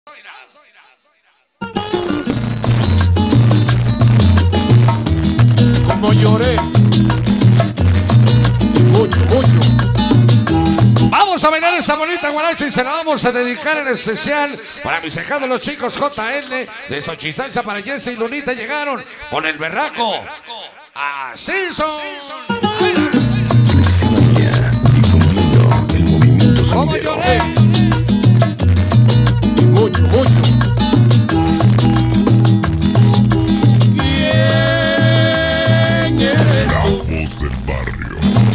Como lloré, mucho. Vamos a bailar esta bonita guaracha y se la vamos a dedicar en especial para mis cejados los chicos JL de Xochisalsa para Jesse y Lunita. Llegaron con el berraco. Así son. Fleximania, difundiendo el movimiento Como sonidero. lloré. Mucho. ¿Quién eres La tú? voz del barrio.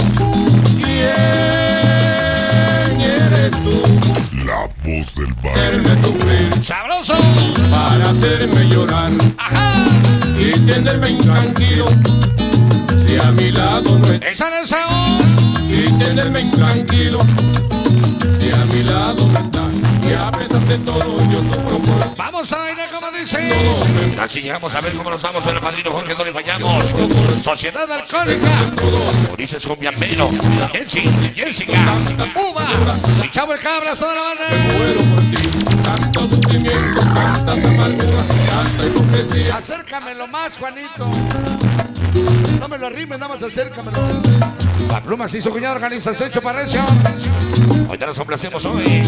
¿Quién eres tú? La voz del barrio. Hacerme sufrir, Sabroso. para hacerme llorar Ajá. y tenerme intranquilo. Si a mi lado no estás, Esa es esa voz. y tenerme intranquilo. Si a mi lado no estás, y a pesar de todo yo sufro por Vamos a bailar como dice. Así llegamos a ver cómo nos vamos con el padrino Jorge, no le fallamos. Sociedad Alcohólica. Ulises Cumbiambero. Jessica. Uva. Y Chavo el Cabra, toda la banda. muero por ti. Tanto sufrimiento, tanta amargura, tanta hipocresía. Acércamelo más, Juanito. No me lo arrimes, nada más acércamelo. La pluma se hizo cuñada, organización Chuparrecio. Hoy te los complacemos hoy.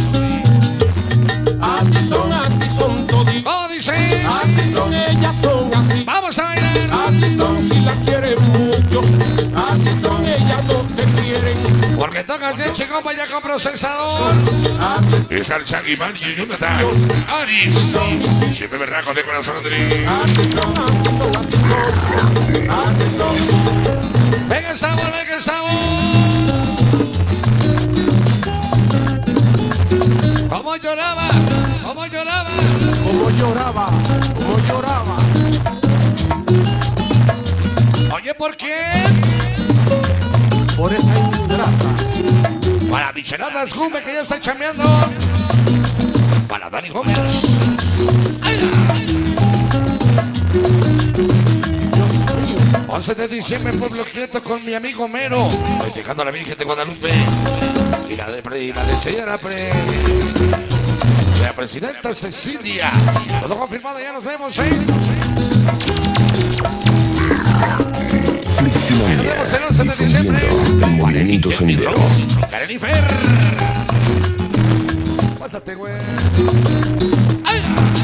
Así son toditas. ¿Cómo dice? Así son, ellas son así. Vamos a bailar. Así son si las quieren mucho. Así son, ellas no te quieren. Porque tocas bien chingón, vaya con procesador. Así Es al Chagui Manchi, Jonathan. Aris. Siempre berraco de corazón, Andrés. son. Venga el sabor, venga el sabor. ¿Cómo lloraba? ¿Cómo lloraba? Como lloraba. Oye, ¿por qué? Por esa ingrata. Para Micheladas Gómez, que ya está chambeando. Para Dani Gómez. ¡Ay! 11 de diciembre, Pueblo Quieto, con mi amigo Mero. Festejando a la Virgen de Guadalupe. Y la de señora la presidenta Cecilia. Todo confirmado, ya nos vemos, ¿eh? Nos Fleximania, vemos el 11 de diciembre. difundiendo el movimiento sonidero. Karenifer. Pásate, güey. ¡Ay!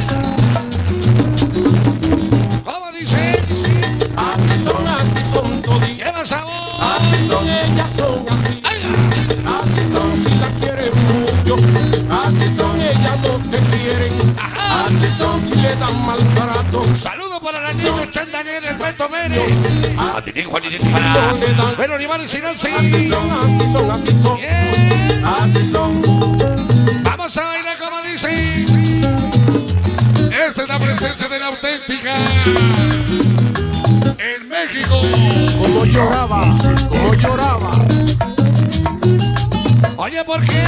¿Cómo dice? Así son toditas. Lleva sabor. Así son, ellas son así. ¡Ay! Así son si las quieren mucho. Así son, ellas no te quieren. Ajá. Así son si le dan mal trato. Saludo para la niña Chandaniel, el Beto Meri. A ti, Juan, y para Pero Olivares y Nancy. Así son. Bien. Así son. Vamos a bailar como dice. Esta es la presencia de la auténtica. En México. Como lloraba. Oye, ¿por qué?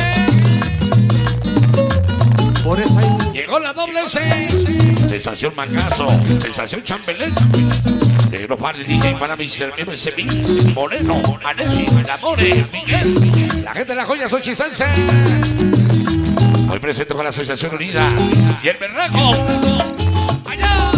Por esa Llegó la doble C. Sensación Mangazo. Sensación Chambelén. Negro para el DJ para mis hermanos Moreno, Aneli, Amore, Miguel. La gente de la joya Xochisalsa. Hoy presento con la Asociación Unida. Y el berraco. ¡Allá!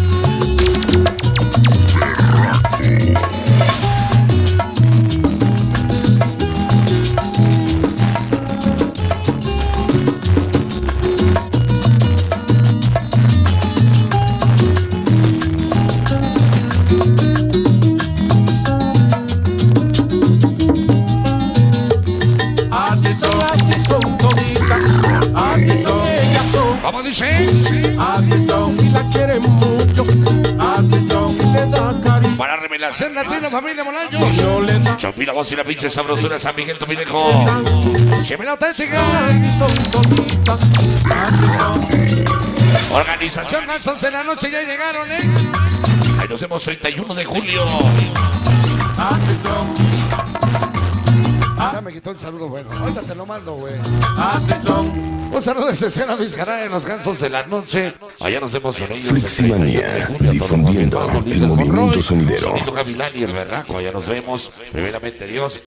Así son toditas. Así son, ellas son. ¿Cómo dice? Así son si la quieren mucho. Así son si le da cariño. Para Revelación Latino, familia Molaños. No le da. Chompi la voz y la pinche sabrosura, San Miguel, tu viejo. Siempre la auténtica. Así son toditas. Así son. Organización Mansos de la Noche ya llegaron, ¿eh? Ahí nos vemos 31 de julio. Así son. Ya me quitó el saludo, bueno. Ahorita te lo mando, güey. Así son. Un saludo de sesión a mis canales, los gansos de la noche. Allá nos vemos con ellos. Fleximania, difundiendo el movimiento sonidero. Gavilán y el berraco, allá nos vemos. Primeramente Dios.